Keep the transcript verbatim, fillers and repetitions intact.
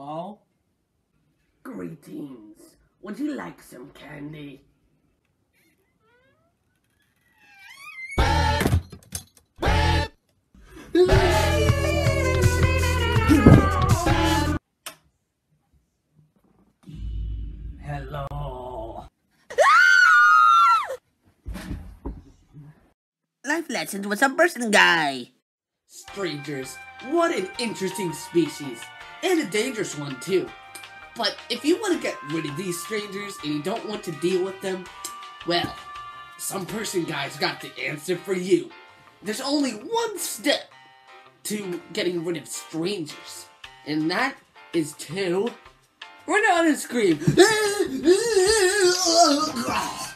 Hello? Greetings. Would you like some candy? Hello? Life lessons with some person guy. Strangers, what an interesting species. And a dangerous one, too. But if you want to get rid of these strangers and you don't want to deal with them, well, some person guy's got the answer for you. There's only one step to getting rid of strangers, and that is to run out and scream.